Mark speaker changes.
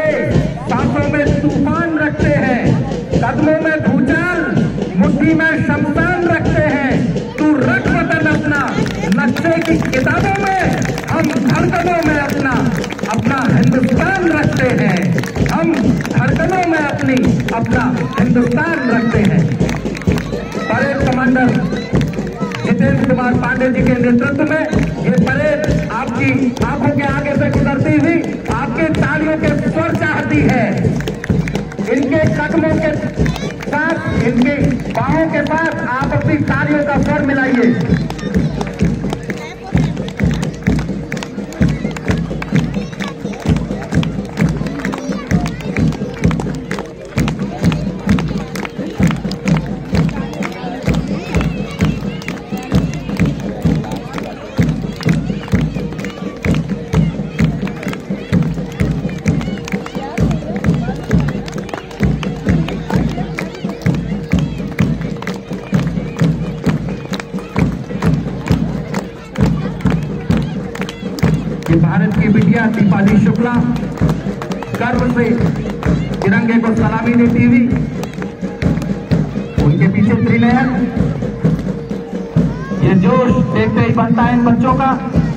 Speaker 1: सांसों में तूफान रखते हैं, कदमों में भूचाल, मुट्ठी में शमशान रखते हैं। तू रख वतन अपना नक्शे की किताबों में, हम धड़कनों में अपना हिंदुस्तान रखते हैं। हम धड़कनों में अपना हिंदुस्तान रखते हैं। परेड कमांडर जितेंद्र कुमार पांडे जी के नेतृत्व में ये परेड आपकी आंखों के आगे से गुजरती हुई आपके तालियों के स्वर चाहती है। इनके कदमों के साथ, इनके बाहों के साथ आप अपनी तालियों का स्वर मिलाइए। भारत की बिटिया दीपाली शुक्ला गर्व से तिरंगे को सलामी देती हुई, उनके पीछे त्रिनयन, ये जोश देखते ही बनता है इन बच्चों का।